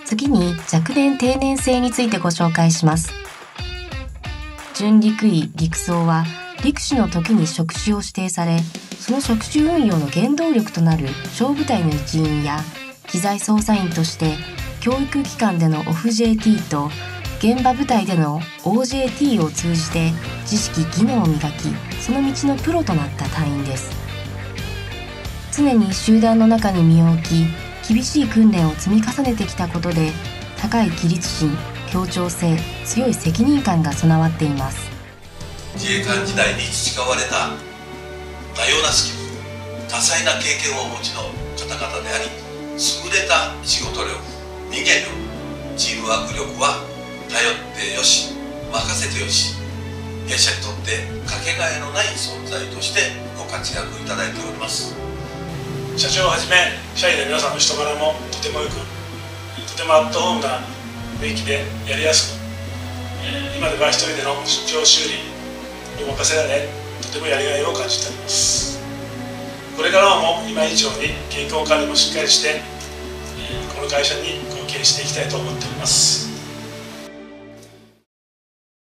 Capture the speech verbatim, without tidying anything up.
次に若年定年制についてご紹介します。準陸尉陸曹は陸士の時に職種を指定され、その職種運用の原動力となる小部隊の一員や機材操作員として教育機関での オフジェーティー と現場部隊での オージェーティー を通じて知識技能を磨き、その道のプロとなった隊員です。常に集団の中に身を置き、厳しい訓練を積み重ねてきたことで高い規律心、協調性、強い責任感が備わっています。 自衛官時代に培われた多様なスキル、多彩な経験をお持ちの方々であり、優れた仕事力、人間力、チームワーク力は頼ってよし、任せてよし、弊社にとってかけがえのない存在としてご活躍いただいております。 社長をはじめ社員の皆さんの人柄もとてもよく、とてもアットホームな雰囲気でやりやすく、今では一人での出張修理に任せられ、とてもやりがいを感じております。これからも今以上に健康管理もしっかりして、この会社に貢献していきたいと思っております。